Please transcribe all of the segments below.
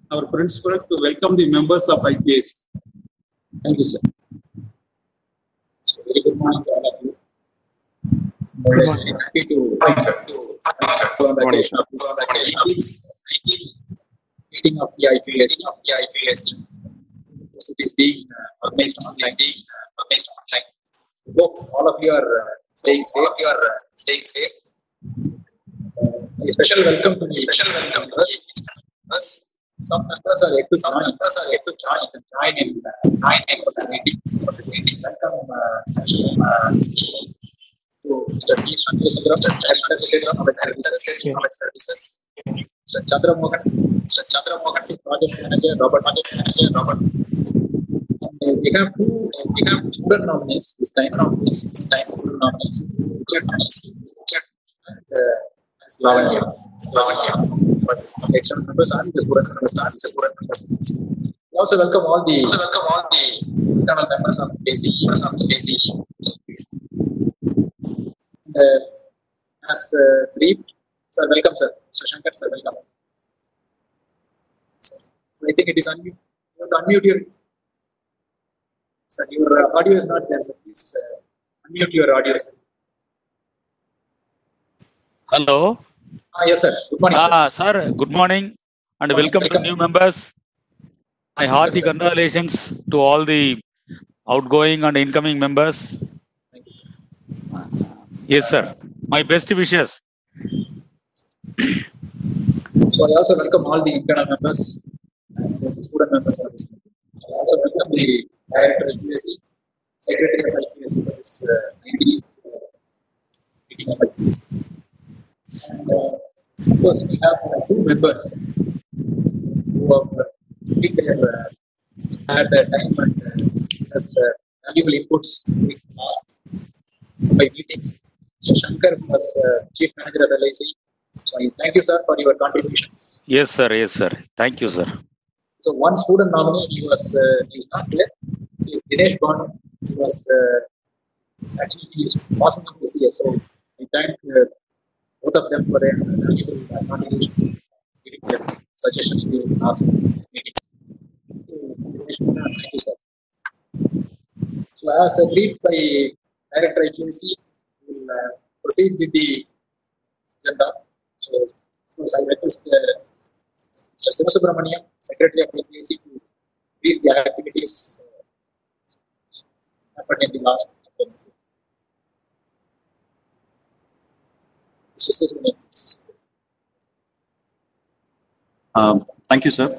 our principal to welcome the members of IPS. Thank you, sir. So, very good morning to all of you. Very happy to on the occasion of this meeting of the IPS. It is being organized online. Hope all of you are staying safe. A special welcome to us. Some members are yet to join in the meeting. Welcome session to Mr. P. Sundaram, Director of Services. Mr. Chandra Mohan, Project Manager, Robert. And we have student nominees this time. Richard and Lavanya. But external members and the student members. We also welcome all the internal members of ACE. As briefed, sir, welcome, sir. Mr. Shankar, sir, welcome. So I think it is unmute. You have to unmute your. Sir, your audio is not there, sir. Please unmute your audio, sir. Hello. Yes, sir. Good morning. Sir, good morning and welcome to new members. My hearty congratulations to all the outgoing and incoming members. Thank you, sir. Yes, sir. My best wishes. So I also welcome all the internal members and the student members of this meeting. I also welcome the Director of IPSC, Secretary of IPSC for this 19th meeting of IPSC. And of course, we have two members who have had their time and just valuable inputs in the last 5 meetings. Mr. Shankar was Chief Manager of LIC. So I thank you, sir, for your contributions. Yes, sir. Thank you, sir. So one student nominee, he's not here. He's Dinesh Bond. He was actually he is passing on this year. So I thank both of them for their valuable contributions, giving their suggestions to the last meeting. Dinesh Bond, thank you, sir. So as briefed by Director IPSC, we will proceed with the agenda. So I request Mr. Sivasubramaniam, Secretary of IPSC, to brief the activities happened in the last. Thank you, sir.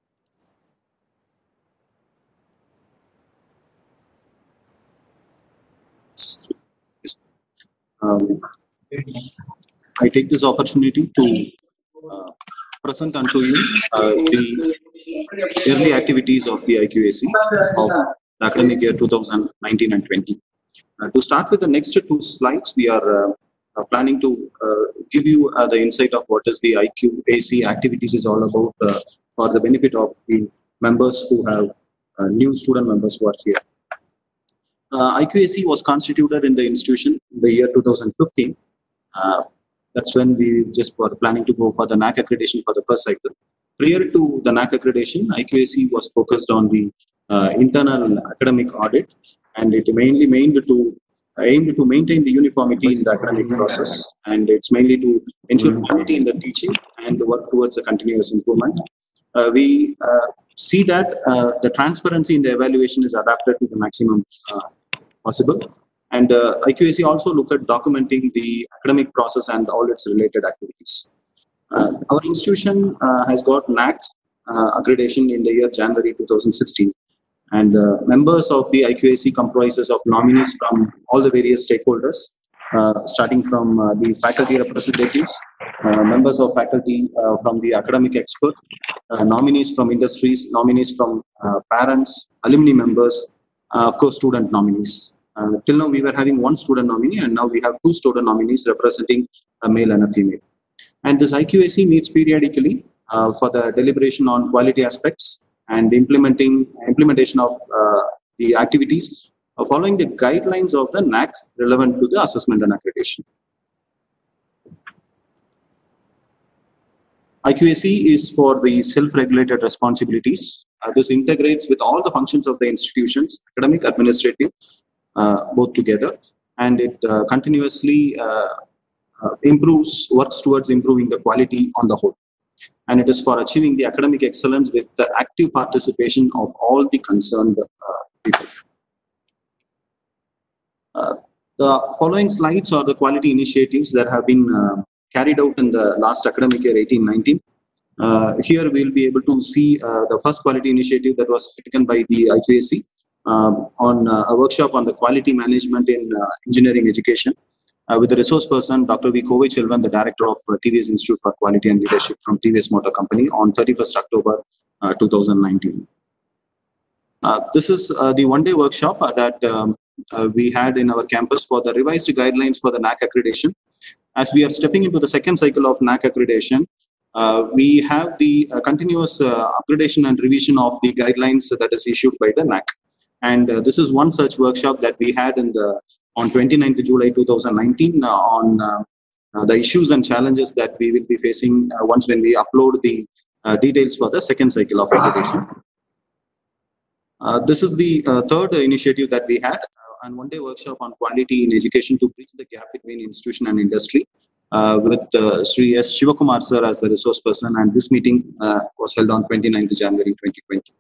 I take this opportunity to present unto you the yearly activities of the IQAC of the academic year 2019 and 20. To start with the next two slides, we are planning to give you the insight of what is the IQAC activities is all about for the benefit of the members who have new student members who are here. IQAC was constituted in the institution in the year 2015. That's when we just were planning to go for the NAAC accreditation for the first cycle. Prior to the NAAC accreditation, IQAC was focused on the internal academic audit, and it mainly aimed to maintain the uniformity in the academic process, and it's mainly to ensure quality in the teaching and work towards a continuous improvement. We see that the transparency in the evaluation is adapted to the maximum possible. And IQAC also look at documenting the academic process and all its related activities. Our institution has got NAAC accreditation in the year January 2016. And members of the IQAC comprises of nominees from all the various stakeholders, starting from the faculty representatives, members of faculty from the academic expert, nominees from industries, nominees from parents, alumni members, of course, student nominees. Till now, we were having one student nominee, and now we have two student nominees representing a male and a female. And this IQAC meets periodically for the deliberation on quality aspects and implementation of the activities following the guidelines of the NAAC relevant to the assessment and accreditation. IQAC is for the self-regulated responsibilities. This integrates with all the functions of the institutions, academic, administrative, both together, and it continuously works towards improving the quality on the whole. And it is for achieving the academic excellence with the active participation of all the concerned people. The following slides are the quality initiatives that have been carried out in the last academic year 18-19. Here we'll be able to see the first quality initiative that was taken by the IQAC on a workshop on the quality management in engineering education with the resource person, Dr. V. Kovai-Chelvan, the director of TVS Institute for Quality and Leadership from TVS Motor Company on 31st October 2019. This is the one-day workshop that we had in our campus for the revised guidelines for the NAAC accreditation. As we are stepping into the second cycle of NAAC accreditation, we have the continuous upgradation and revision of the guidelines that is issued by the NAAC. And this is one such workshop that we had on 29th July 2019 on the issues and challenges that we will be facing once when we upload the details for the second cycle of accreditation. This is the third initiative that we had, and one-day workshop on quality in education to bridge the gap between institution and industry with Sri S. Shivakumar sir as the resource person, and this meeting was held on 29th January 2020.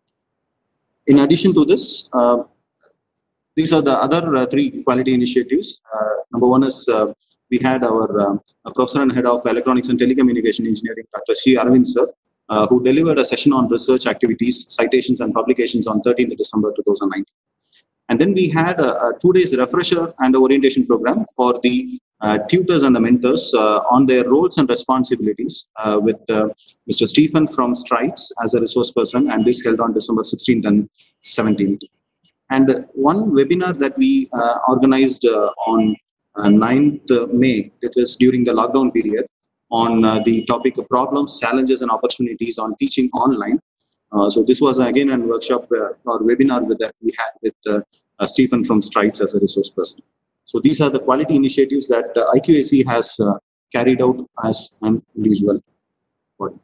In addition to this, these are the other three quality initiatives. Number one is we had our professor and head of electronics and telecommunication engineering, Dr. C. Arvind sir, who delivered a session on research activities, citations and publications on 13th December 2019. And then we had a 2 days refresher and orientation program for the tutors and the mentors on their roles and responsibilities with Mr. Stephen from Strides as a resource person, and this held on December 16th and 17th. And one webinar that we organized on 9th May, that is during the lockdown period, on the topic of problems, challenges and opportunities on teaching online. So this was again a workshop or webinar that we had with Stephen from Strides as a resource person. So these are the quality initiatives that IQAC has carried out as an individual body.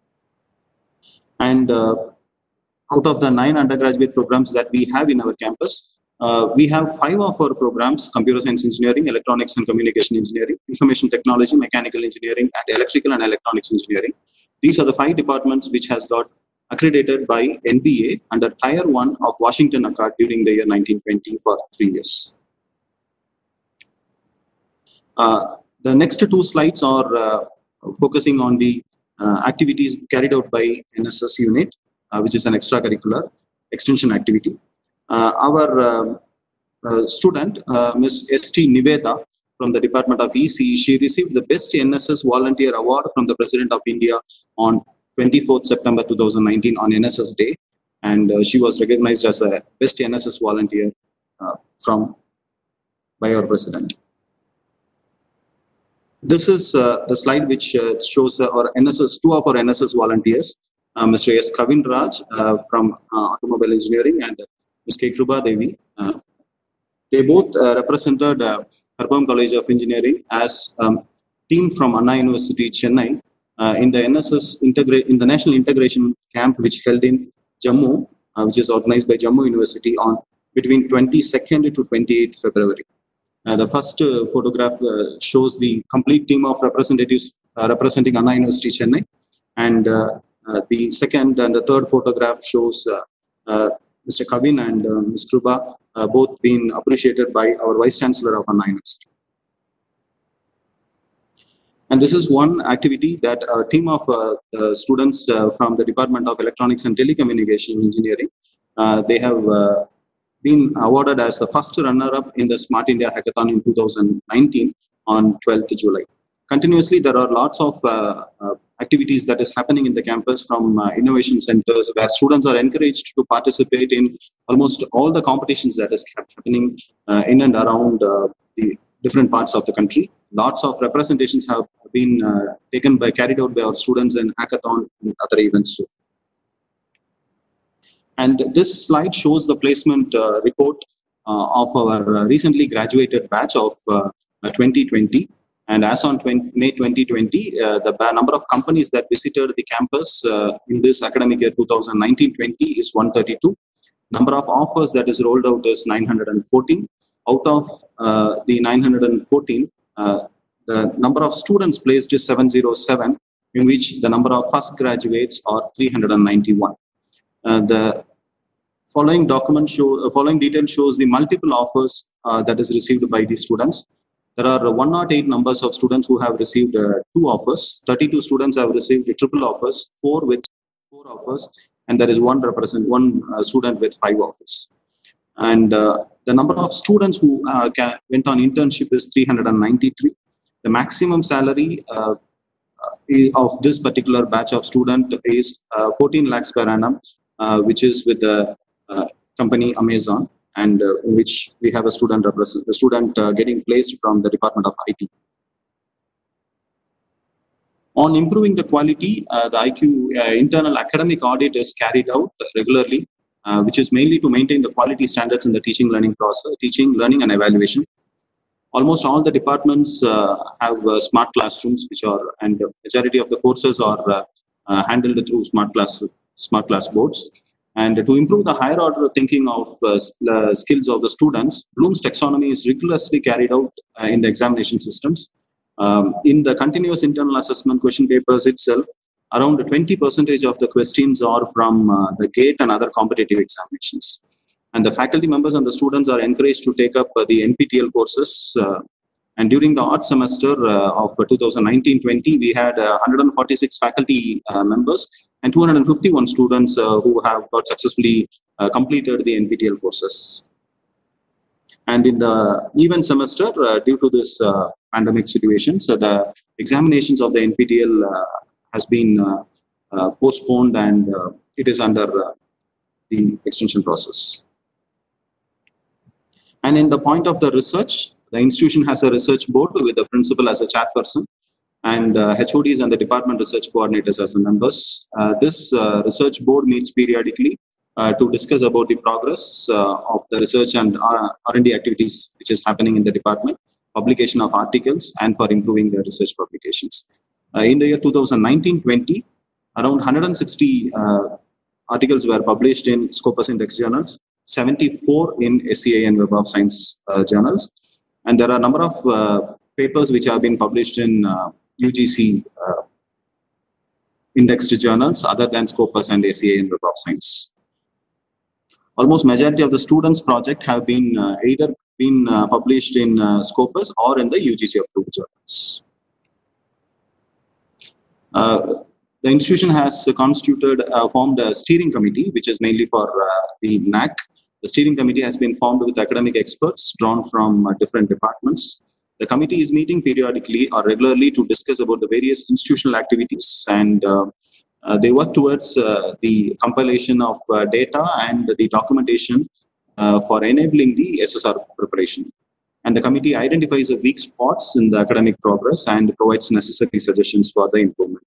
And out of the 9 undergraduate programs that we have in our campus, we have 5 of our programs: computer science engineering, electronics and communication engineering, information technology, mechanical engineering, and electrical and electronics engineering. These are the 5 departments which has got accredited by NBA under Tier 1 of Washington Accord during the year 1920 for 3 years. The next 2 slides are focusing on the activities carried out by NSS unit, which is an extracurricular extension activity. Our student, Ms. S.T. Niveda from the Department of EC, she received the Best NSS Volunteer Award from the President of India on 24th September 2019 on NSS Day, and she was recognized as a Best NSS Volunteer by our President. This is the slide which shows our NSS, 2 of our NSS volunteers, Mr. S. Kavin Raj from Automobile Engineering and Ms. K. Kruba Devi. They both represented Harpam College of Engineering as team from Anna University, Chennai, in the NSS in the National Integration Camp, which held in Jammu, which is organized by Jammu University on between 22nd to 28th February. The first photograph shows the complete team of representatives representing Anna University, Chennai, and the second and the third photograph shows Mr. Kavin and Ms. Kruba both being appreciated by our Vice Chancellor of Anna University. And this is one activity that a team of students from the Department of Electronics and Telecommunication Engineering, they have been awarded as the first runner-up in the Smart India Hackathon in 2019 on 12th July. Continuously, there are lots of activities that is happening in the campus from innovation centers where students are encouraged to participate in almost all the competitions that is happening in and around the different parts of the country. Lots of representations have been carried out by our students in hackathon and other events too. And this slide shows the placement report of our recently graduated batch of 2020. And as on May 2020, the number of companies that visited the campus in this academic year 2019-20 is 132. Number of offers that is rolled out is 914. Out of the 914, the number of students placed is 707, in which the number of first graduates are 391. The following detail shows the multiple offers that is received by the students. There are 108 numbers of students who have received 2 offers. 32 students have received triple offers, 4 with 4 offers, and there is one student with 5 offers. And the number of students who went on internship is 393. The maximum salary of this particular batch of student is 14 lakhs per annum, which is with the company Amazon, and in which we have a student getting placed from the Department of IT. On improving the quality, the IQ internal academic audit is carried out regularly, which is mainly to maintain the quality standards in the teaching learning process, teaching, learning, and evaluation. Almost all the departments have smart classrooms, and the majority of the courses are handled through smart class boards. And to improve the higher order thinking of skills of the students, Bloom's taxonomy is rigorously carried out in the examination systems. In the continuous internal assessment question papers itself, around 20% of the questions are from the GATE and other competitive examinations. And the faculty members and the students are encouraged to take up the NPTEL courses. And during the odd semester of 2019-20, we had 146 faculty members and 251 students who have got successfully completed the NPTEL courses. And in the even semester, due to this pandemic situation, so the examinations of the NPTEL has been postponed, and it is under the extension process. And in the point of the research, the institution has a research board with the principal as a chairperson, and HODs and the department research coordinators as the members. This research board meets periodically to discuss about the progress of the research and R&D activities which is happening in the department, publication of articles, and for improving the research publications. In the year 2019-20, around 160 articles were published in Scopus Index journals, 74 in SCI and Web of Science journals, and there are a number of papers which have been published in UGC indexed journals other than Scopus and SCI and Web of Science. Almost majority of the students' project have been either been published in Scopus or in the UGC approved journals. The institution has formed a steering committee, which is mainly for the NAC. The steering committee has been formed with academic experts drawn from different departments. The committee is meeting periodically or regularly to discuss about the various institutional activities, and they work towards the compilation of data and the documentation for enabling the SSR preparation. And the committee identifies the weak spots in the academic progress and provides necessary suggestions for the improvement.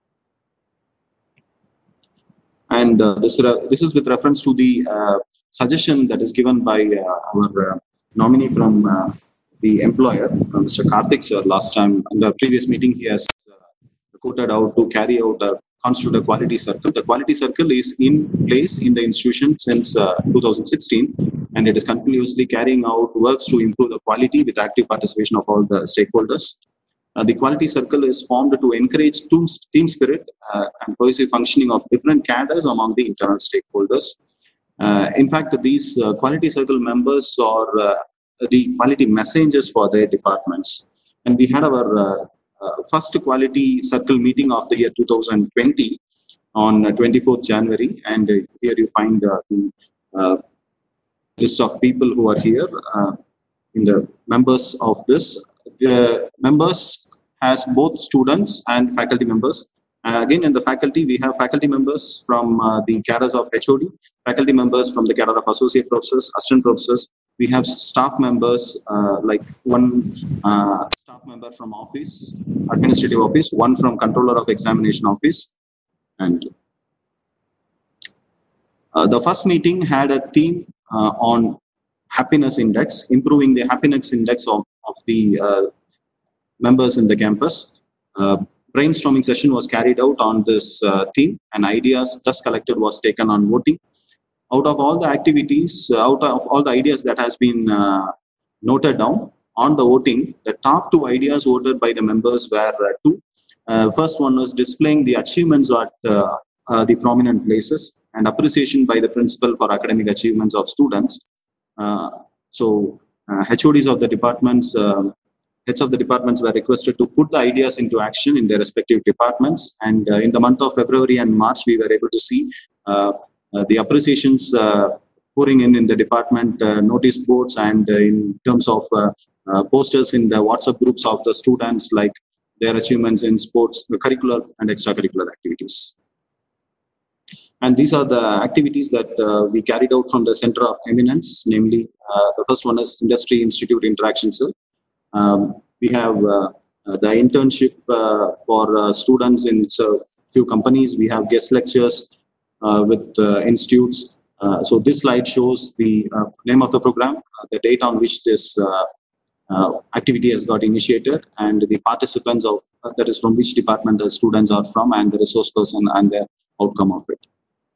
And this is with reference to the suggestion that is given by our nominee from the employer, Mr. Karthik sir. Last time in the previous meeting, he has quoted out to carry out constitute a quality circle. The quality circle is in place in the institution since 2016, and it is continuously carrying out works to improve the quality with active participation of all the stakeholders. The quality circle is formed to encourage team spirit and cohesive functioning of different cadres among the internal stakeholders. In fact, these quality circle members are the quality messengers for their departments. And we had our first quality circle meeting of the year 2020 on 24th January. And here you find the list of people who are here in the members of this. The members has both students and faculty members. Again, in the faculty, we have faculty members from the cadres of HOD, faculty members from the cadre of associate professors, assistant professors. We have staff members, like one staff member from office, administrative office, one from controller of examination office. And the first meeting had a theme on happiness index, improving the happiness index of the members in the campus. Brainstorming session was carried out on this theme, and ideas thus collected was taken on voting. Out of all the activities, out of all the ideas that has been noted down on the voting, the top 2 ideas voted by the members were two. First one was displaying the achievements at the prominent places and appreciation by the principal for academic achievements of students. HODs of the departments, heads of the departments were requested to put the ideas into action in their respective departments. And in the month of February and March, we were able to see the appreciations pouring in the department notice boards and in terms of posters in the WhatsApp groups of the students, like their achievements in sports, curricular and extracurricular activities. And these are the activities that we carried out from the Center of Eminence, namely the first one is Industry Institute Interaction Cell. We have the internship for students in few companies. We have guest lectures with institutes. So this slide shows the name of the program, the date on which this activity has got initiated, and the participants of that is from which department the students are from, and the resource person and the outcome of it.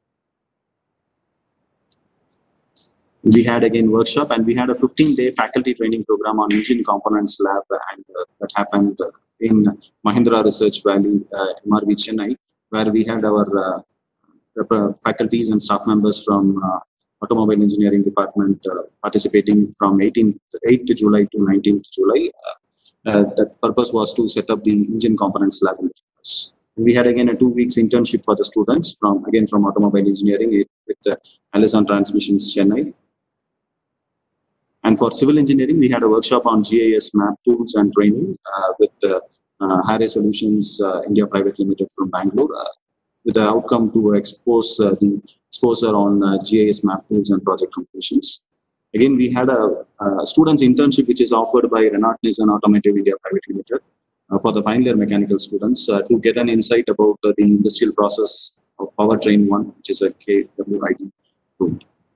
We had again workshop, and we had a 15-day faculty training program on engine components lab, and that happened in Mahindra Research Valley, MRV Chennai, where we had our faculties and staff members from automobile engineering department participating from 8th July to 19th July. The purpose was to set up the engine components lab in the campus. We had again a 2 weeks internship for the students from automobile engineering with Allison Transmissions Chennai. And for civil engineering, we had a workshop on GIS map tools and training with Harry Solutions India Private Limited from Bangalore, with the outcome to expose the exposure on GIS map tools and project completions. Again, we had a students internship which is offered by Renault Nissan Automotive India Private Limited for the final year mechanical students to get an insight about the industrial process of Powertrain 1, which is a KWID tool.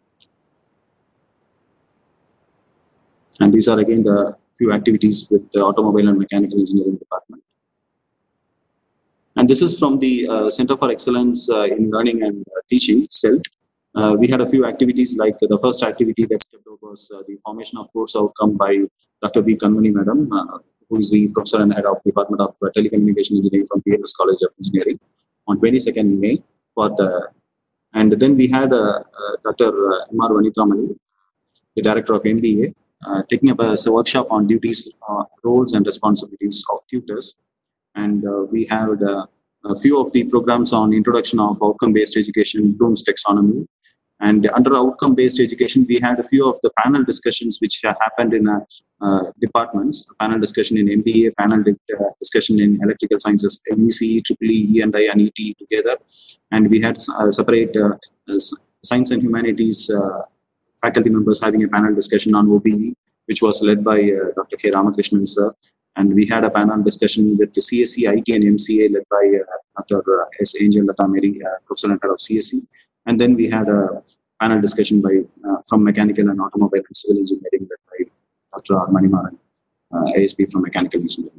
And these are again the few activities with the automobile and mechanical engineering department. And this is from the Center for Excellence in Learning and Teaching, CELT. We had a few activities, like the first activity that stepped out was the formation of course outcome by Dr. B. Kanmani Madam, who is the professor and head of Department of Telecommunication Engineering from PMS College of Engineering, on 22nd May. And then we had Dr. M.R. Vanitramani, the director of MBA, taking up a workshop on duties, roles and responsibilities of tutors. And we had a few of the programs on introduction of outcome-based education, Bloom's taxonomy. And under outcome-based education, we had a few of the panel discussions which happened in departments, a panel discussion in MBA, panel discussion in electrical sciences, ECE, EEE, E&I and ET together. And we had separate science and humanities faculty members having a panel discussion on OBE, which was led by Dr. K. Ramakrishnan sir. And we had a panel discussion with the CSE, IT and MCA led by Dr. S. Angel Lata Mary, professor and head of CSE. And then we had a panel discussion by from mechanical and automobile and civil engineering led by Dr. R. Manimaran, ASP from mechanical engineering.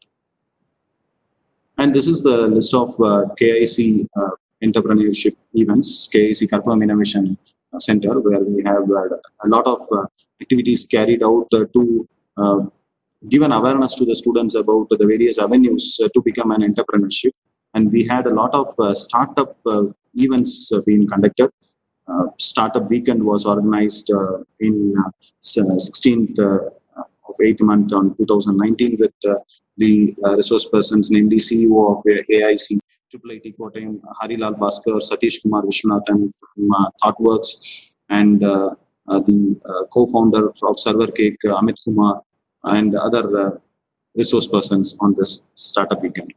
And this is the list of KIC entrepreneurship events, KIC Curriculum Innovation Center, where we have a lot of activities carried out to give an awareness to the students about the various avenues to become an entrepreneurship. And we had a lot of startup events being conducted. Startup weekend was organized in 16th of 8th month on 2019 with the resource persons, namely CEO of AIC, IIIT Kottayam, Harilal Bhaskar, Satish Kumar Vishwanathan from ThoughtWorks, and the co-founder of ServerCake, Amit Kumar, and other resource persons on this startup weekend.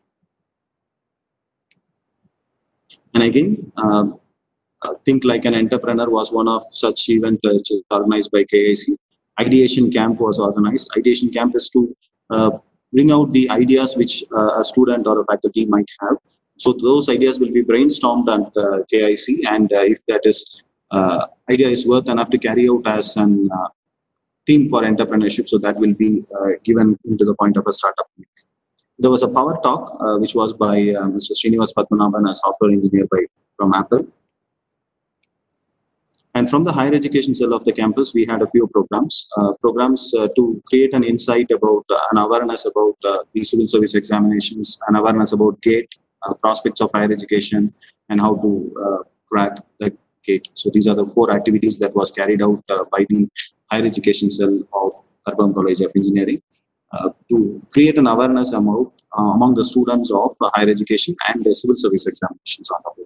And again, Think Like an Entrepreneur was one of such events which is organized by KIC. Ideation Camp was organized. Ideation Camp is to bring out the ideas which a student or a faculty might have. So those ideas will be brainstormed at KIC, and if that is idea is worth enough to carry out as an theme for entrepreneurship. So that will be given into the point of a startup week. There was a power talk which was by Mr. Srinivas Padmanabhan, a software engineer from Apple. And from the higher education cell of the campus, we had a few programs to create an insight about an awareness about the civil service examinations, an awareness about GATE, prospects of higher education, and how to crack the GATE. So these are the 4 activities that was carried out by the higher education cell of Arpavam College of Engineering to create an awareness among the students of higher education and civil service examinations on the whole.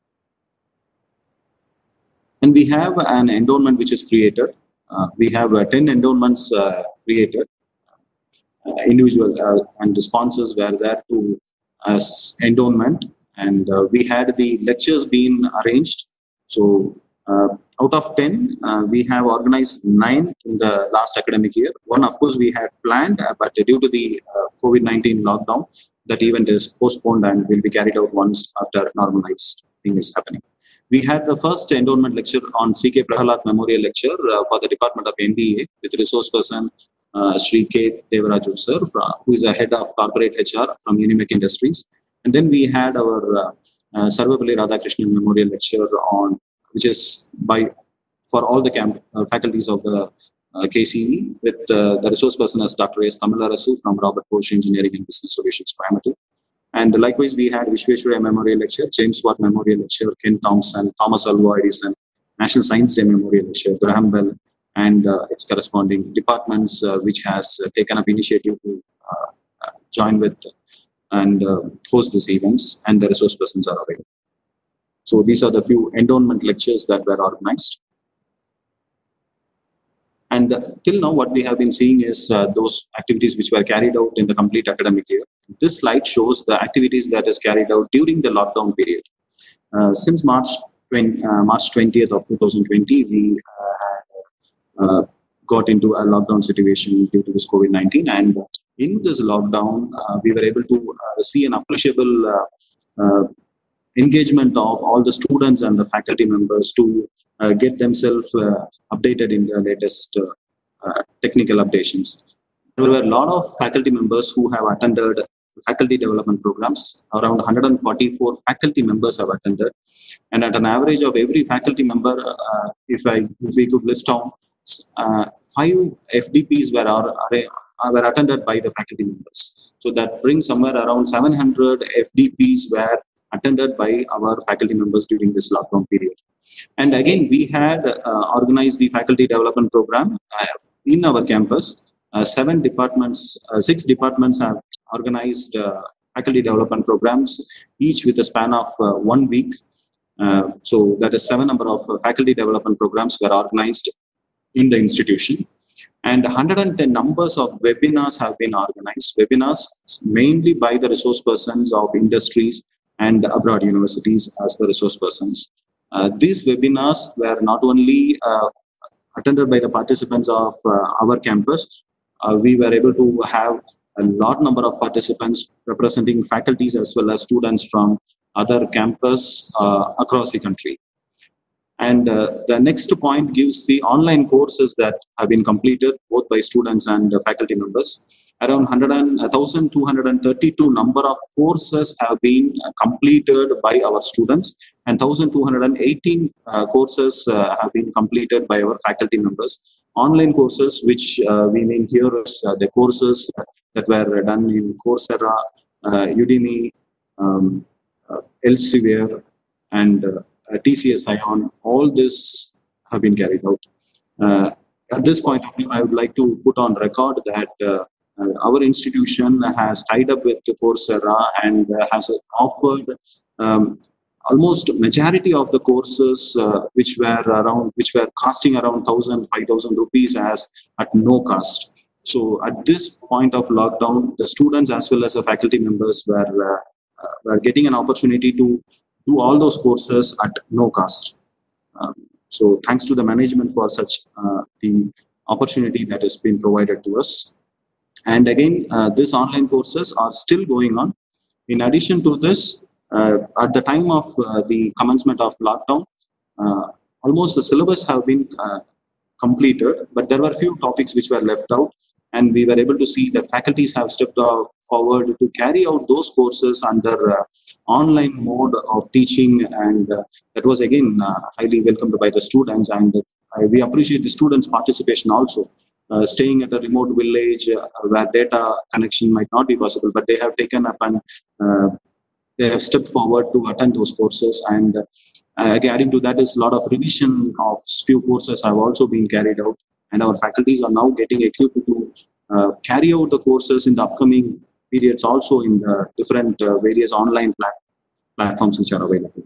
And we have an endowment which is created. We have 10 endowments created. Individual and the sponsors were there to as endowment, and we had the lectures being arranged. So out of 10, we have organized 9 in the last academic year. One, of course, we had planned, but due to the COVID-19 lockdown, that event is postponed and will be carried out once after normalized thing is happening. We had the first endowment lecture on C.K. Prahalad Memorial Lecture for the Department of NDA with resource person Sri K. Devaraju sir, who is a head of corporate HR from Unimec Industries. And then we had our Sarvapalli Radhakrishnan Memorial Lecture on, which is for all the faculties of the KCE with the resource person as Dr. S. Tamilarasu from Robert Bosch Engineering and Business Solutions, Coimbatore. And likewise, we had Vishweshwaraya Memorial Lecture, James Watt Memorial Lecture, Ken Thompson, Thomas Alva Edison, National Science Day Memorial Lecture, Graham Bell, and its corresponding departments, which has taken up initiative to join with and host these events, and the resource persons are available. So these are the few endowment lectures that were organized. And till now, what we have been seeing is those activities which were carried out in the complete academic year. This slide shows the activities that is carried out during the lockdown period. Since March 20th of 2020, we got into a lockdown situation due to this COVID-19. And in this lockdown, we were able to see an appreciable engagement of all the students and the faculty members to get themselves updated in the latest technical updations. There were a lot of faculty members who have attended faculty development programs. Around 144 faculty members have attended, and at an average of every faculty member, if we could list down, 5 FDPs were attended by the faculty members. So that brings somewhere around 700 FDPs were attended by our faculty members during this lockdown period. And again, we had organized the faculty development program in our campus. 6 departments have organized faculty development programs, each with a span of 1 week. So that is 7 number of faculty development programs were organized in the institution. And 110 numbers of webinars have been organized. Webinars mainly by the resource persons of industries and abroad universities as the resource persons. These webinars were not only attended by the participants of our campus, we were able to have a large number of participants representing faculties as well as students from other campus across the country. And the next point gives the online courses that have been completed both by students and faculty members. Around 1,232 number of courses have been completed by our students, and 1,218 courses have been completed by our faculty members. Online courses, which we mean here is the courses that were done in Coursera, Udemy, Elsevier, and TCS Ion. All this have been carried out. At this point of time, I would like to put on record that our institution has tied up with Coursera and has offered almost majority of the courses which were costing around 1,000-5,000 rupees as at no cost. So at this point of lockdown, the students as well as the faculty members were getting an opportunity to do all those courses at no cost. So thanks to the management for such the opportunity that has been provided to us. And again, these online courses are still going on. In addition to this, at the time of the commencement of lockdown, almost the syllabus have been completed, but there were few topics which were left out. And we were able to see that faculties have stepped forward to carry out those courses under online mode of teaching, and that was again highly welcomed by the students. And we appreciate the students' participation also. Staying at a remote village where data connection might not be possible, but they have taken up and they have stepped forward to attend those courses. And again, adding to that is a lot of revision of few courses have also been carried out. And our faculties are now getting equipped to carry out the courses in the upcoming periods also in the different various online platforms which are available.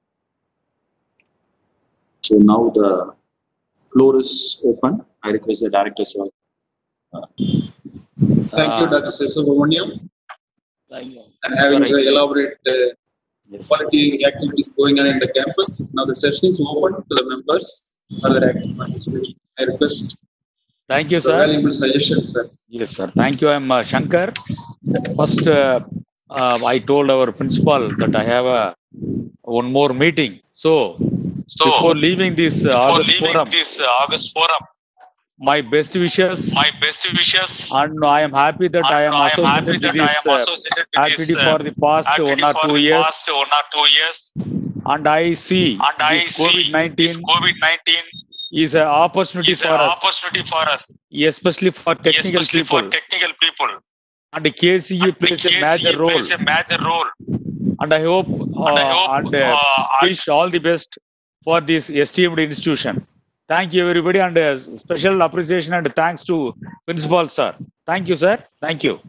So now the floor is open. I request the director, sir. Thank you, Dr. Subramaniam. Thank you. And having the elaborate Yes. quality activities going on in the campus. Now the session is open to the members for their active participation. I request Thank you, for sir. valuable suggestions, sir. Yes, sir. Thank you. I'm Shankar. First, I told our principal that I have one more meeting. So before leaving this August forum, my best wishes. And I am happy that I am associated with this activity for the past 1 or 2 years. And I see this COVID-19 is an opportunity for us, especially for technical people. And the KCU plays a major role. And I hope and wish all the best for this esteemed institution. Thank you, everybody, and special appreciation and thanks to Principal, sir. Thank you, sir. Thank you.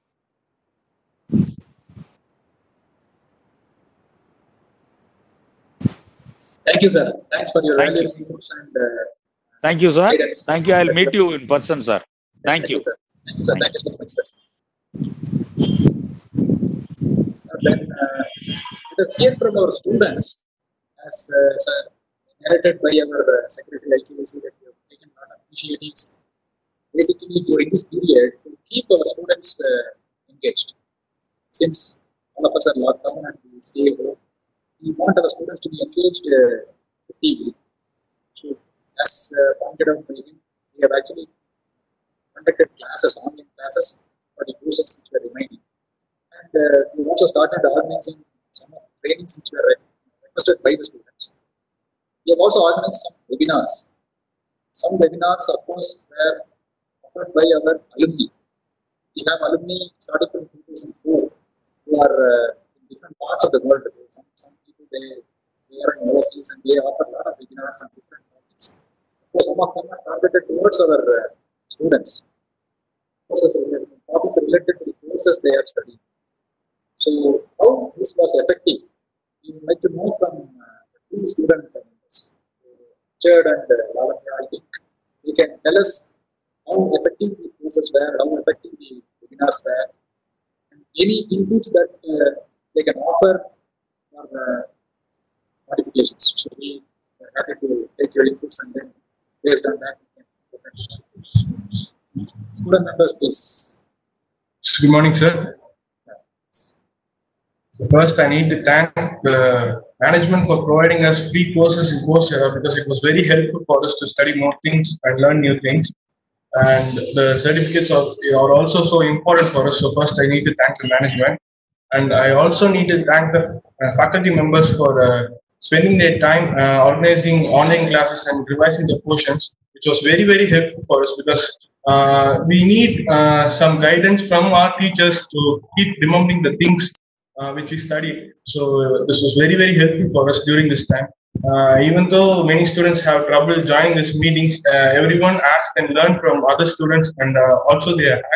Thank you, sir. Thanks for your Thank valuable inputs and Thank you, sir. guidance. Thank you. I'll meet you in person, sir. Thank you. Sir. Thank you, sir. Thank you so much, sir. So then, let us hear from our students, as sir narrated by our Secretary IQAC, that we have taken a lot of initiatives basically during this period to keep our students engaged. Since all of us are locked down and we stay home, we want our students to be engaged actively. So, as pointed out by him, we have actually conducted classes, online classes for the courses which were remaining. And we also started organizing some of the trainings which were requested by the students. We have also organized some webinars. Some webinars, of course, were offered by our alumni. We have alumni starting from 2004 who are in different parts of the world. Some people, they are in overseas and they offer a lot of webinars on different topics. Of course, some of them are targeted towards our students. Topics related to the courses they are studying. So, how this was effective? We would like to know from the two student members, Richard and Lavanya. I think they can tell us how effective the courses were, how effective the webinars were, and any inputs that they can offer for modifications. So, we are happy to take your inputs and then based on that, we can student members, please. Good morning, sir. So first, I need to thank the management for providing us free courses in Coursera because it was very helpful for us to study more things and learn new things. And the certificates are also so important for us. So first, I need to thank the management. And I also need to thank the faculty members for spending their time organizing online classes and revising the portions, which was very, very helpful for us because we need some guidance from our teachers to keep remembering the things which we studied. So this was very, very helpful for us during this time. Even though many students have trouble joining these meetings, everyone asked and learned from other students, and also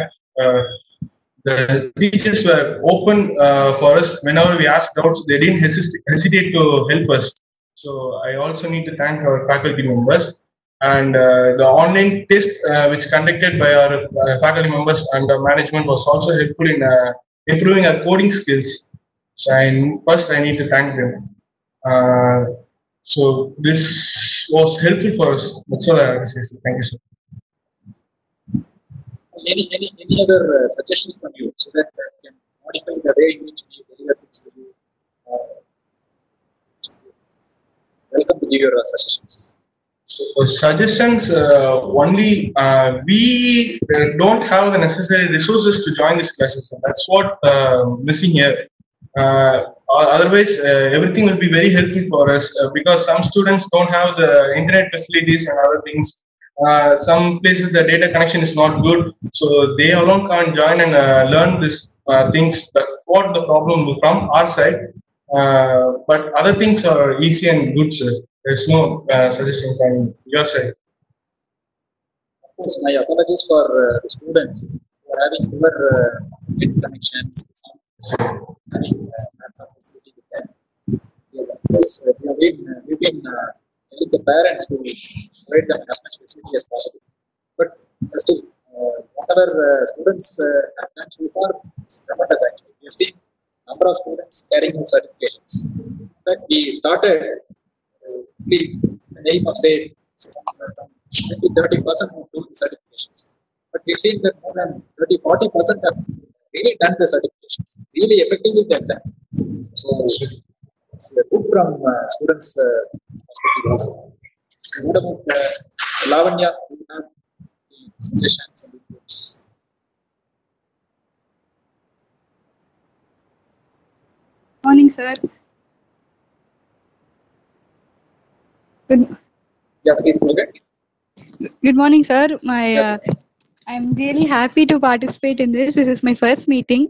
the teachers were open for us. Whenever we asked doubts, they didn't hesitate to help us. So I also need to thank our faculty members. And the online test which conducted by our faculty members and management was also helpful in improving our coding skills. So first I need to thank them. So this was helpful for us. That's all I have to say. So thank you, sir. Any other suggestions from you so that we can modify the way in which we deliver things to you? Welcome to give your suggestions. So suggestions, only we don't have the necessary resources to join these classes. That's what missing here. Otherwise, everything will be very helpful for us because some students don't have the internet facilities and other things. Some places the data connection is not good, so they alone can't join and learn these things. But what the problem from our side, but other things are easy and good, sir. There's no suggestions on your side. Of course, my apologies for the students who are having poor net connections, some having laptop facility with them. Yeah, of course, we've been telling the parents to provide them as much facility as possible. But still, whatever students have done so far is tremendous actually. We have seen number of students carrying out certifications. In fact, we started with the aim of say 20-30% who do the certifications. But we've seen that more than 30-40% have really done the certifications. Really effectively they've done. So it's good from students' perspective also. So what about Lavanya? Do you have any suggestions and inputs? Morning, sir. Yeah, please go ahead. Good morning, sir. I'm really happy to participate in this. This is my first meeting.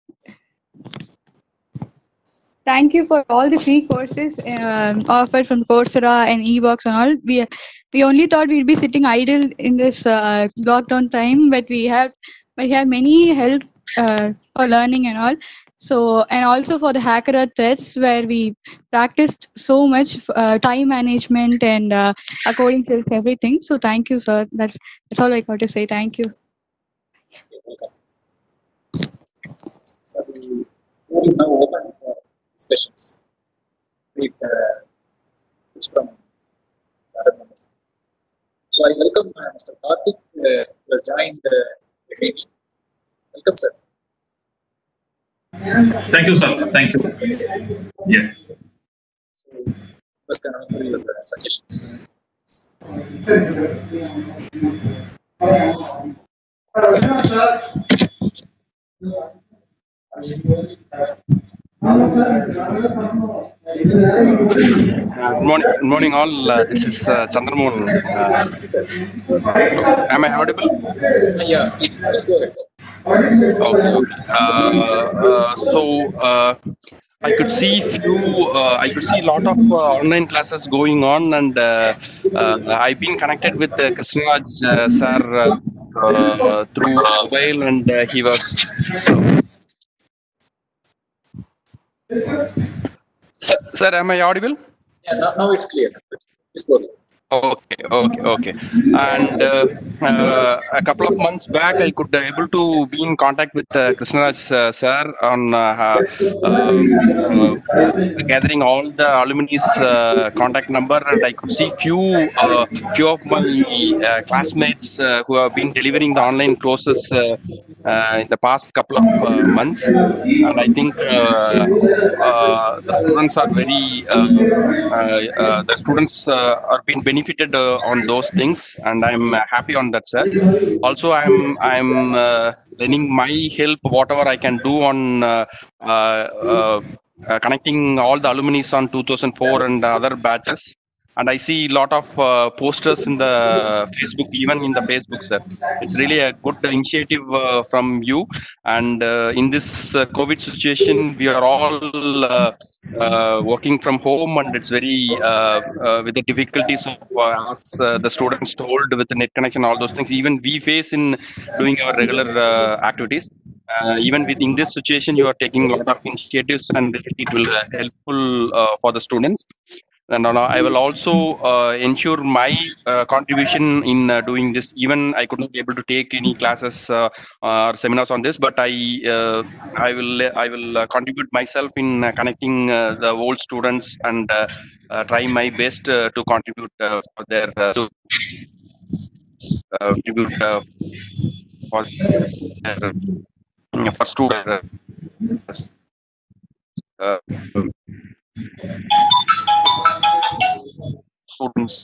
Thank you for all the free courses offered from Coursera and eBooks and all. We only thought we'd be sitting idle in this lockdown time, but we have many help for learning and all. So, and also for the Hackathon tests where we practiced so much time management and coding skills, everything. So thank you, sir. That's all I got to say. Thank you. So the floor is now open for discussions. With from other members. So I welcome Mr. Karthik who has joined the meeting. Welcome, sir. Thank you, sir. Thank you. Yeah. So, first can offer your suggestions. Good morning, all. This is Chandramohan. Am I audible? Yeah, please go ahead. Okay. I could see a lot of online classes going on, and I've been connected with Krishnaraj sir through mobile, and he was. Sir, am I audible? Yeah, now it's clear. Please go ahead. Okay. And a couple of months back, I could able to be in contact with Krishnaraj sir on gathering all the alumni's contact number, and I could see few of my classmates who have been delivering the online courses in the past couple of months, and I think the students are very are being benefited on those things, and I'm happy on that, sir. Also, I'm lending my help whatever I can do on connecting all the alumni on 2004 and other batches. And I see a lot of posters in the Facebook, even in the Facebook, sir. It's really a good initiative from you. And in this COVID situation, we are all working from home, and it's very with the difficulties of us, the students told with the net connection, all those things. Even we face in doing our regular activities. Even within this situation, you are taking a lot of initiatives, and it will helpful for the students. And I will also ensure my contribution in doing this. Even I could not be able to take any classes or seminars on this, but I will contribute myself in connecting the old students and try my best to contribute for their contribute for their for students. students.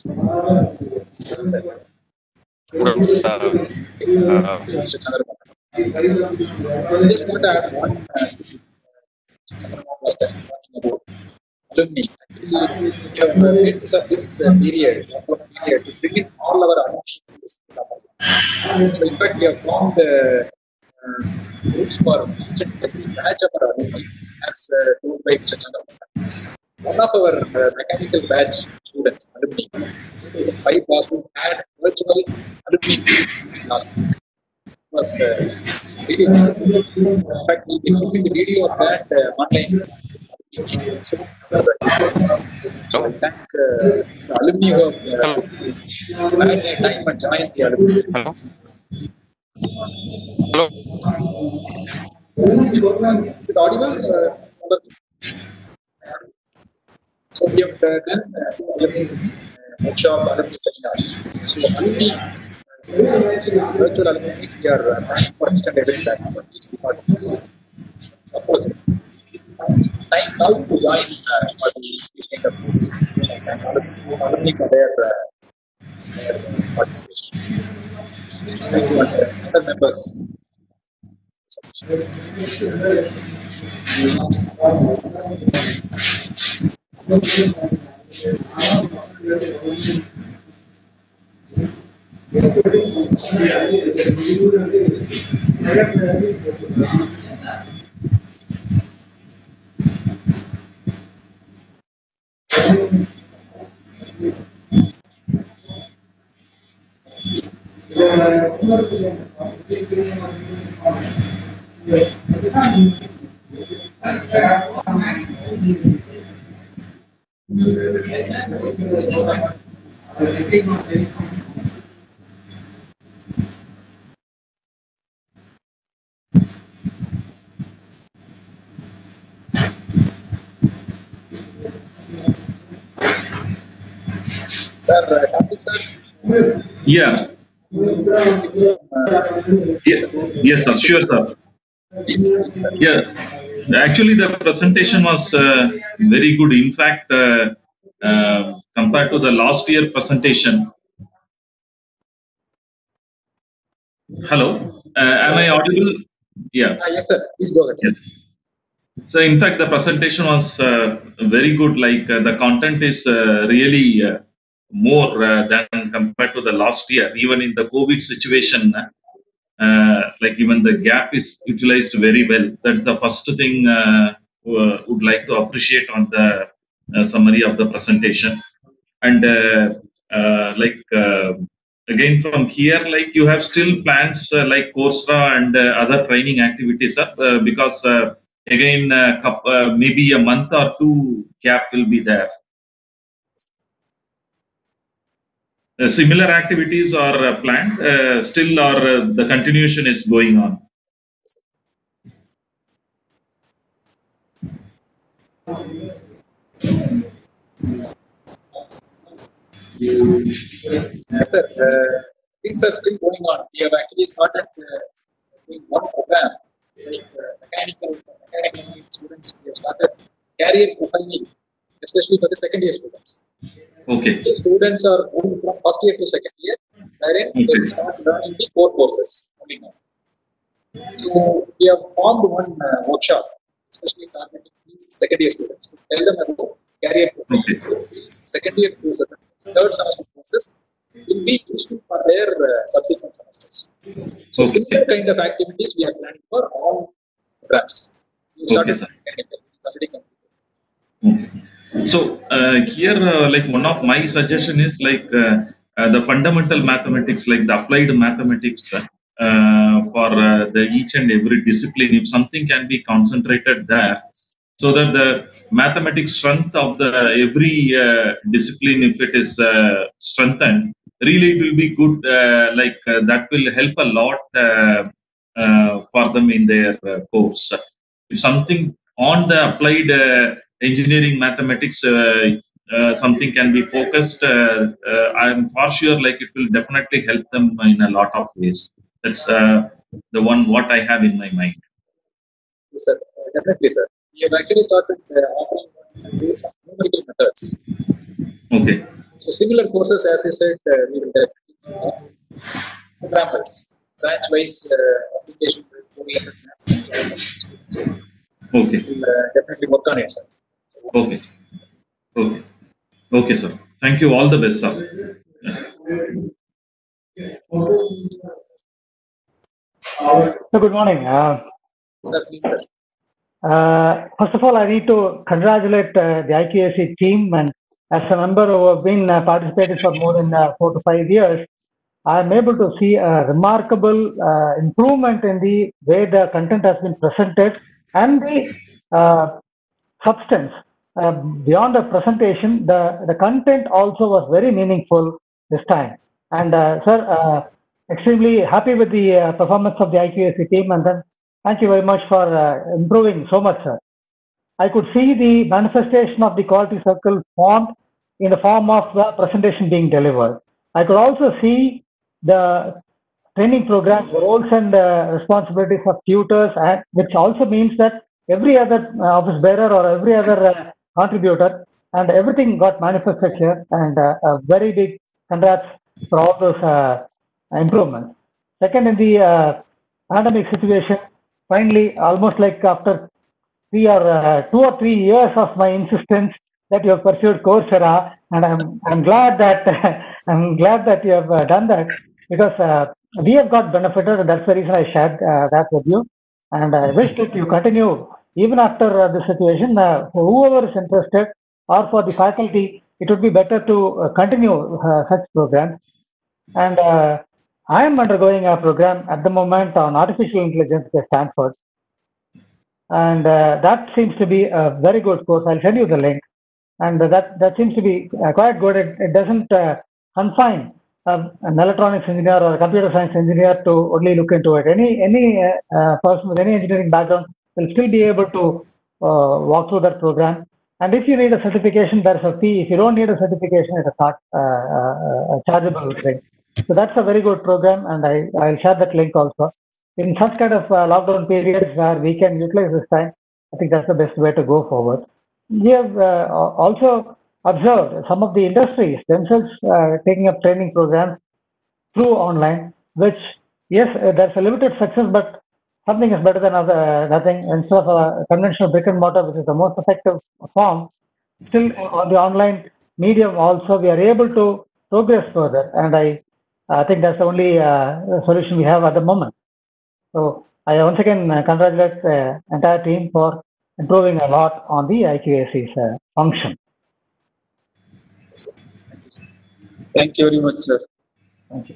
Mr. Chandra. I just want to add one was talking about alumni. Actually, we have made use of this period to bring in all our alumni to this program. So, in fact, we have formed groups for each and every batch of our alumni, as told by Mr. Chandra. One of our mechanical batch students, alumni, 2005 last week, had virtual alumni meeting last week. It was really wonderful. In fact, we'll be using the video of that online. So I thank the alumni who have had their time and joined the alumni. Hello. Is it audible? So we have done alumni workshops, alumni seminars. So alumni, this virtual alumni meets, we are planning for each and every batch for each department. Of course, time now to join for these kind of groups. Alumni for their participation. Thank you, other members. Sir, topic, sir? Yeah. Yes, sir. Sure, sir. Please, sir. Yeah. Actually, the presentation was very good. In fact, compared to the last year presentation. Hello. Am I audible? Yeah. Yes, sir. Please go ahead, sir. Yes. So, in fact, the presentation was very good. Like the content is really more than compared to the last year. Even in the COVID situation, like even the gap is utilized very well. That's the first thing would like to appreciate on the summary of the presentation. And again from here, like you have still plans like Coursera and other training activities, because again maybe a month or two gap will be there. Similar activities are planned still, or the continuation is going on? Yes, sir. Things are still going on. We have actually started doing one program, like mechanical students. We have started career profiling, especially for the second year students. Okay. The students are moving from first year to second year, wherein they will start learning the core courses only now. So we have formed one workshop, especially targeting these second year students, to tell them about career profiling. These second year courses, third semester courses, will be useful for their subsequent semesters. So similar kind of activities we are planning for all programs. We started mechanical. It's already completed. So here, like one of my suggestion is like the fundamental mathematics, like the applied mathematics for the each and every discipline. If something can be concentrated there, so that the mathematics strength of the every discipline, if it is strengthened, really it will be good. That will help a lot for them in their course. If something on the applied engineering mathematics, something can be focused, I'm for sure like it will definitely help them in a lot of ways. That's the one what I have in my mind. Yes, sir. Definitely, sir. We have actually started offering some numerical methods. Okay. So similar courses, as you said, we will definitely programmers, branch-wise application oriented maths students. Okay. We'll definitely work on it, sir. Okay. Okay. Okay, sir. Thank you. All the best, sir. Yes. So good morning. Sir, please, sir. First of all, I need to congratulate the IQAC team, and as a member who have been participating for more than 4 to 5 years, I am able to see a remarkable improvement in the way the content has been presented and the substance. Beyond the presentation, the content also was very meaningful this time. And sir, extremely happy with the performance of the IQAC team, and then thank you very much for improving so much, sir. I could see the manifestation of the quality circle formed in the form of the presentation being delivered. I could also see the training program roles and responsibilities of tutors, and which also means that every other office bearer or every other contributor and everything got manifested here, and a very big congrats for all those improvements. Second, in the pandemic situation, finally, almost like after 2 or 3 years of my insistence that you have pursued Coursera, and I'm glad that I'm glad that you have done that, because we have got benefited, and that's the reason I shared that with you. And I wish that you continue even after this situation. For whoever is interested, or for the faculty, it would be better to continue such programs. And I am undergoing a program at the moment on artificial intelligence at Stanford. And that seems to be a very good course. I'll send you the link. And that seems to be quite good. It doesn't confine an electronics engineer or a computer science engineer to only look into it. Any person with any engineering background will still be able to walk through that program. And if you need a certification, there's a fee. If you don't need a certification, it's a chargeable thing. So that's a very good program, and I'll share that link also. In such kind of lockdown periods where we can utilize this time, I think that's the best way to go forward. We have also observed some of the industries themselves taking up training programs through online, which, yes, there's a limited success, but something is better than nothing. Instead of a conventional brick and mortar, which is the most effective form, still on the online medium also, we are able to progress further. And I think that's the only solution we have at the moment. So I once again congratulate the entire team for improving a lot on the IQAC's function. Thank you very much, sir. Thank you.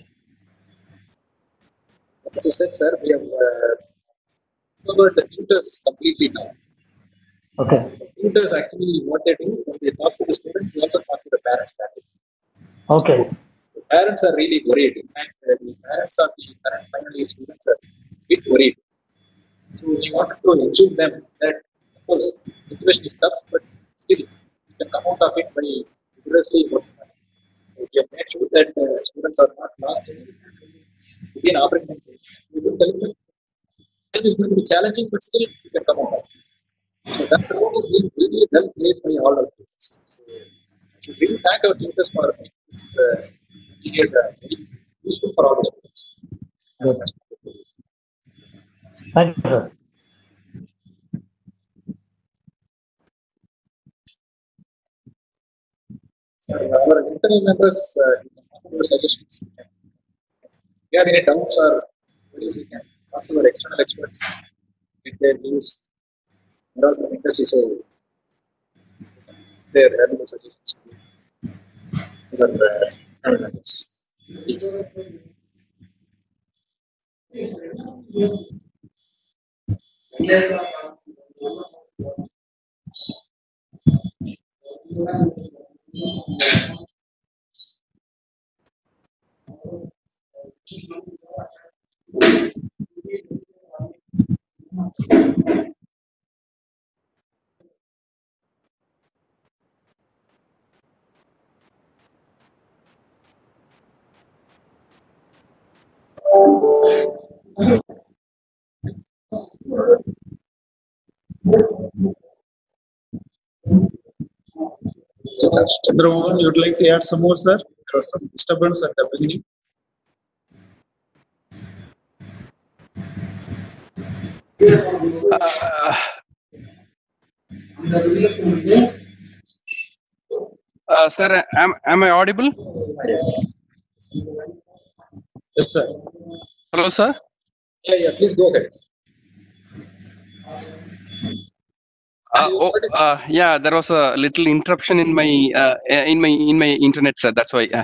As you said, sir, we have covered the tutors completely now. Okay. The tutors actually, what they do, when they talk to the students, they also talk to the parents. Okay. The parents are really worried. In fact, the parents of the current final year students are a bit worried. So we wanted to assure them that, of course, the situation is tough, but still, you can come out of it by vigorously working on it. So we have made sure that students are not lost in it. Again, offering them, we will tell them it is going to be challenging, but still, you can come out of it. So that role is being really well played by all our students. So I should really thank our tutors for making this period very useful for all the students. Thank you, sir. So our internal members, your suggestions. If you have any doubts or queries, you can talk to our external experts, get their views. They're all from industry, so they're valuable suggestions to our internal members. Please. Chandramohan, you would like to add some more, sir? There was some disturbance at the beginning. Sir, am I audible? Yes. Yes, sir. Hello, sir. Yeah, please go ahead. Yeah, there was a little interruption in my internet, sir. That's why.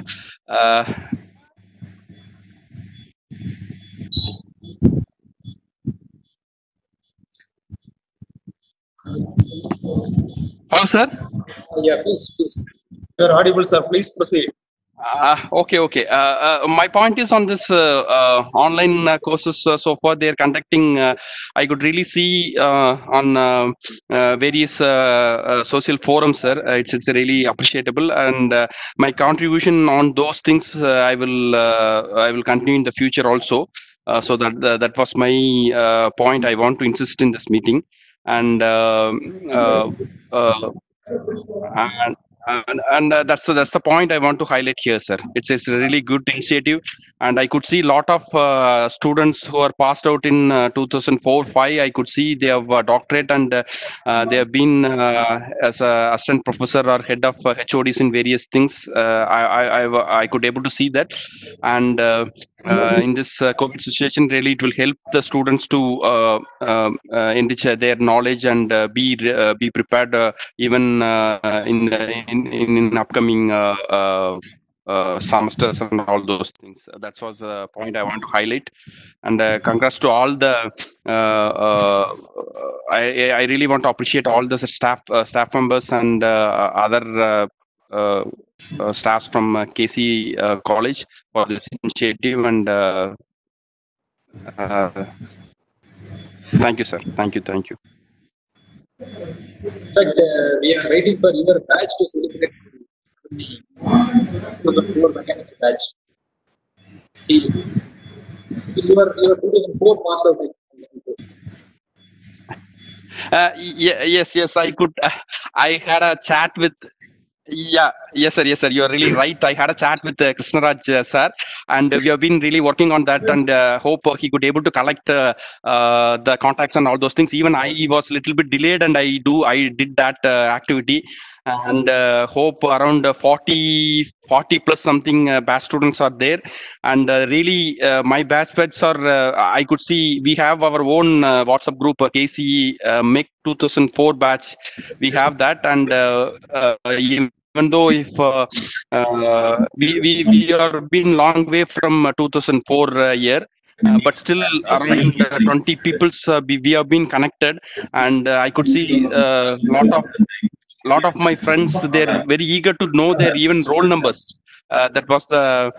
Hello, sir. Yeah, please. You're audible, sir. Please proceed. Okay. My point is on this online courses so far they're conducting. I could really see on various social forums, sir. It's really appreciable, and my contribution on those things I will continue in the future also. So that was my point. I want to insist in this meeting, and that's the point I want to highlight here, sir. It's a really good initiative, and I could see a lot of students who are passed out in 2004-5. I could see they have a doctorate, and they have been as a assistant professor or head of HODs in various things. I could able to see that, and in this COVID situation, really it will help the students to enrich their knowledge and be prepared even in upcoming semesters and all those things. That was the point I want to highlight. And congrats to all the. I really want to appreciate all the staff members and other staffs from KC College for this initiative, and thank you, sir. Thank you. In fact, we are waiting for your batch to celebrate the 2004 mechanical batch. Your 2004 passed out. Yes. I could. I had a chat with. Yes, sir. You are really right. I had a chat with Krishnaraj, sir, and we have been really working on that, and hope he could able to collect the contacts and all those things. Even I was a little bit delayed, and I did that activity, and hope around 40 plus something batch students are there, and really my batch are. I could see we have our own WhatsApp group, KC MEC 2004 batch. We have that, and even though if we are been long way from 2004 year, but still around 20 people we have been connected, and I could see lot of my friends, they're very eager to know their even roll numbers. That was the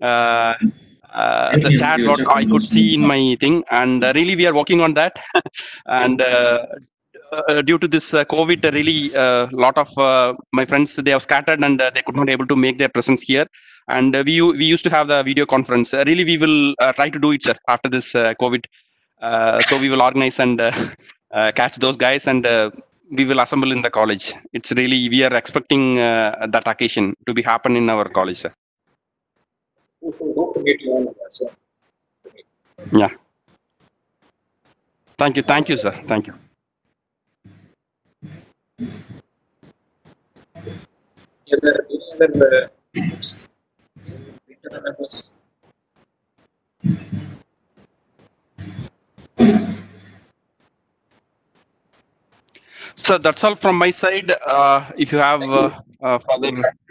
chat what I could see in my thing, and really we are working on that. And due to this COVID, really a lot of my friends, they have scattered, and they could not able to make their presence here. And we used to have the video conference. Really, we will try to do it, sir, after this COVID. So we will organize and catch those guys, and we will assemble in the college. It's really, we are expecting that occasion to be happen in our college, sir. Yeah. Thank you, sir. Thank you. So that's all from my side. If you have further.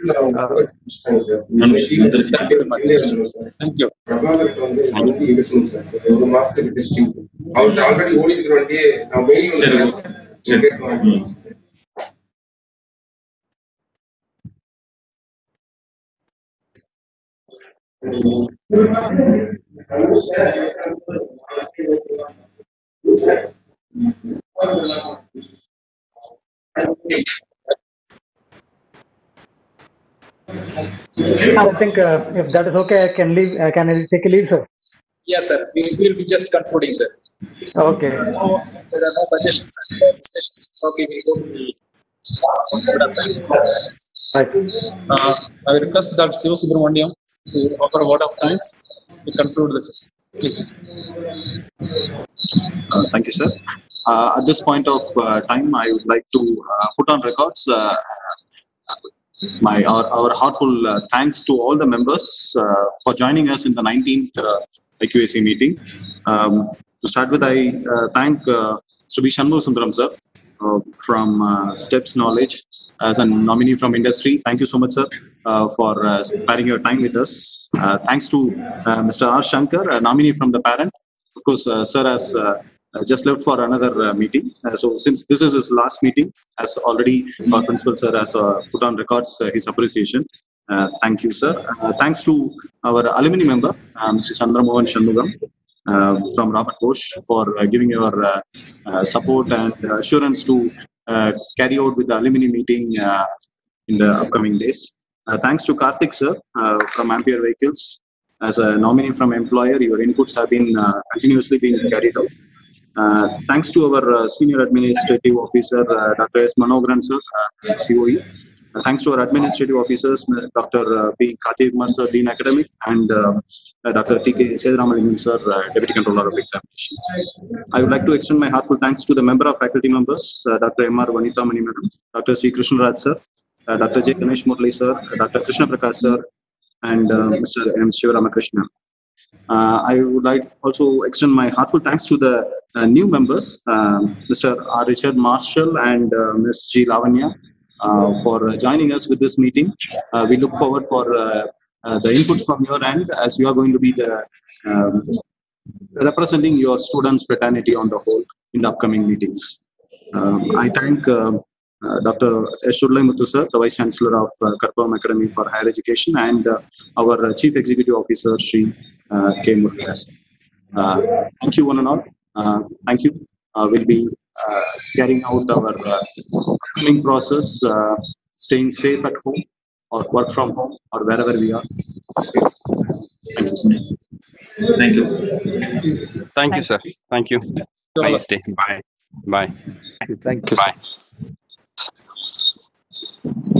Thank you. I think if that is okay, I can leave. Can I take a leave, sir? Yes, sir. We will be just concluding, sir. Okay. There are no suggestions and discussions. Probably we go to the Right. I will request Dr. Siva Subramaniam to offer a word of thanks to conclude the session. Please. Thank you, sir. At this point of time, I would like to put on records our heartful thanks to all the members for joining us in the 19th IQAC meeting. To start with, I thank Mr. B. Shanmugha Sundaram, sir, from Steps Knowledge as a nominee from industry. Thank you so much, sir, for sparing your time with us. Thanks to Mr. R. Shankar, a nominee from the parent. Of course, sir has just left for another meeting. So since this is his last meeting, as already our principal sir has put on records his appreciation. Thank you, sir. Thanks to our alumni member, Mr. Chandramohan Shanmugam, from Robert Bosch, for giving your support and assurance to carry out with the alumni meeting in the upcoming days. Thanks to Karthik, sir, from Ampere Vehicles. As a nominee from employer, your inputs have been continuously being carried out. Thanks to our senior administrative officer, Dr. S. Manogaran, sir, COE. Thanks to our administrative officers, Dr. P. Karthik Kumar, sir, Dean Academic, and Dr. T.K. Sedramalingam, sir, Deputy Controller of Examinations. I would like to extend my heartful thanks to the member of faculty members, Dr. M.R. Vanitha Mani, madam, Dr. C. Krishna Raj, sir, Dr. J. Ganesh Murli, sir, Dr. Krishna Prakash, sir, and Mr. M. Shivaramakrishna. I would like also extend my heartful thanks to the new members, Mr. R. Richard Marshall and Ms. G. Lavanya, for joining us with this meeting. We look forward for the inputs from your end, as you are going to be the representing your students' fraternity on the whole in the upcoming meetings. I thank Dr. Eshurlai Muthu, sir, the Vice Chancellor of Karpavam Academy for Higher Education, and our Chief Executive Officer, Sri K. Murli. Thank you, one and all. Thank you. We'll be carrying out our upcoming process, staying safe at home or work from home or wherever we are. Thank you, sir. Thank you. Thank you, sir. Thank you. Nice day. Bye. Bye. Thank you. Bye.